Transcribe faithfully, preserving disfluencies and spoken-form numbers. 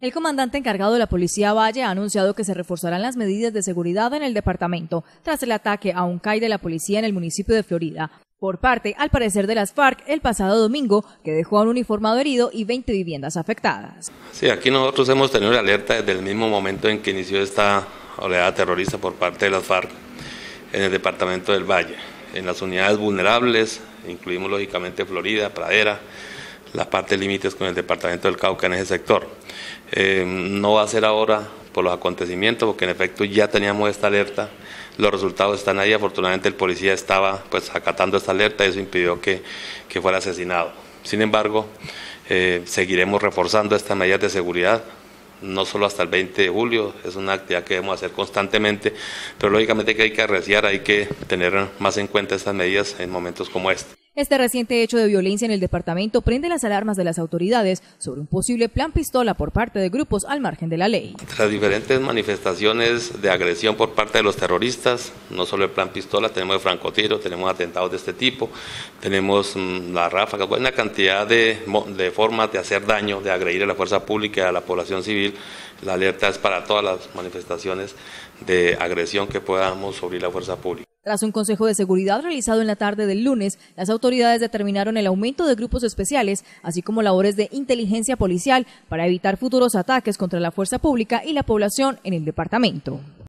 El comandante encargado de la Policía Valle ha anunciado que se reforzarán las medidas de seguridad en el departamento tras el ataque a un C A I de la policía en el municipio de Florida, por parte, al parecer, de las FARC el pasado domingo, que dejó a un uniformado herido y veinte viviendas afectadas. Sí, aquí nosotros hemos tenido la alerta desde el mismo momento en que inició esta oleada terrorista por parte de las FARC en el departamento del Valle. En las unidades vulnerables, incluimos lógicamente Florida, Pradera, la parte límites con el departamento del Cauca en ese sector. Eh, no va a ser ahora por los acontecimientos, porque en efecto ya teníamos esta alerta, los resultados están ahí. Afortunadamente el policía estaba pues acatando esta alerta y eso impidió que, que fuera asesinado. Sin embargo, eh, seguiremos reforzando estas medidas de seguridad, no solo hasta el veinte de julio, es una actividad que debemos hacer constantemente, pero lógicamente que hay que arreciar, hay que tener más en cuenta estas medidas en momentos como este. Este reciente hecho de violencia en el departamento prende las alarmas de las autoridades sobre un posible plan pistola por parte de grupos al margen de la ley. Tras diferentes manifestaciones de agresión por parte de los terroristas, no solo el plan pistola, tenemos el francotiro, tenemos atentados de este tipo, tenemos mmm, la ráfaga, una cantidad de, de formas de hacer daño, de agredir a la fuerza pública y a la población civil. La alerta es para todas las manifestaciones de agresión que podamos sufrir la fuerza pública. Tras un consejo de seguridad realizado en la tarde del lunes, las autoridades determinaron el aumento de grupos especiales, así como labores de inteligencia policial para evitar futuros ataques contra la fuerza pública y la población en el departamento.